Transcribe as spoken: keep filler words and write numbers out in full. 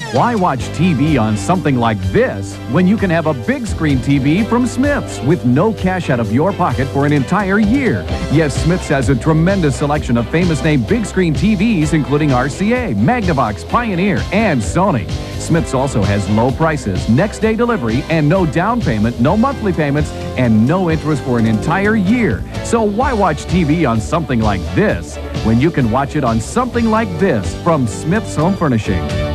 Why watch T V on something like this when you can have a big screen T V from Smith's with no cash out of your pocket for an entire year? Yes, Smith's has a tremendous selection of famous name big screen T Vs including R C A, Magnavox, Pioneer, and Sony. Smith's also has low prices, next day delivery, and no down payment, no monthly payments, and no interest for an entire year. So why watch T V on something like this when you can watch it on something like this from Smith's Home Furnishing?